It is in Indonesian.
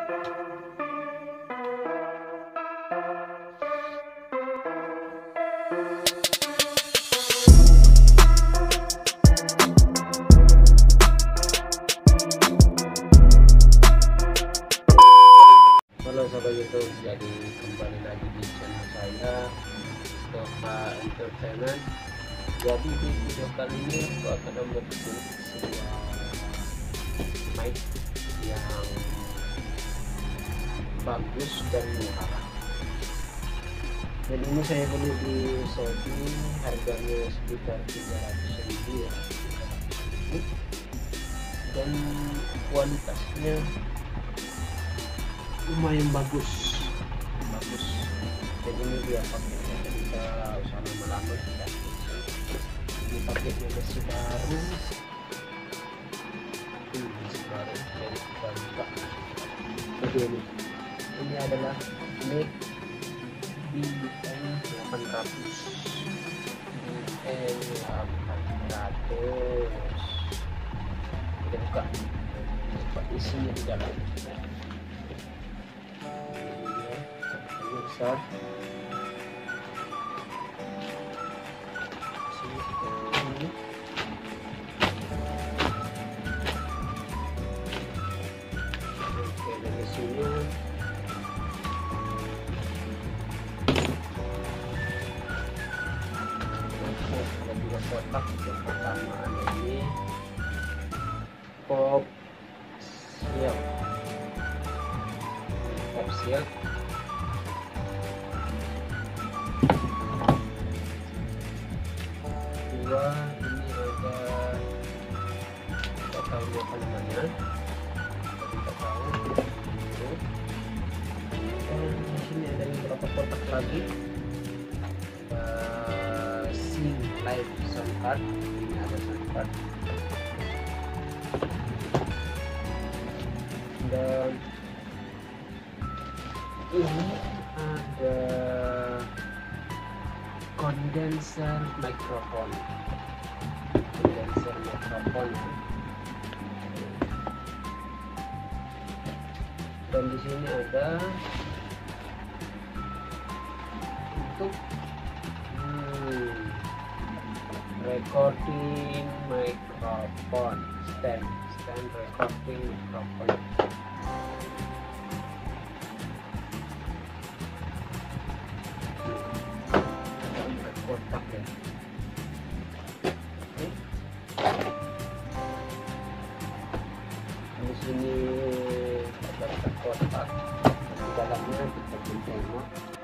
Halo sahabat YouTube, jadi kembali lagi di channel saya Doha Entertainment. Jadi di video kali ini aku akan membuat sebuah mic yang bagus dan murah. Dan ini saya beli di Shopee, harganya sekitar 300.000 ya. Dan kualitasnya lumayan bagus. Jadi ini dia paketnya, kita usah lama-lama, kita ini paketnya masih baru, jadi kita buka. Begini, ini adalah mic BM800. Kita buka isinya di dalam. Besar sini seperti ini. Oke, dari sini ada dua kotak. Yang pertama ada ini pop shield. Dua, ini ada, kita tahu apa namanya, kita tahu. Dan di sini ada beberapa kotak lagi. SIM live sound card, ini ada sound card. Dan ini ada condenser microphone. Dan di sini ada untuk recording microphone, stand recording microphone. Kotak ya. Di sini ada kotak, di dalamnya kita tengok.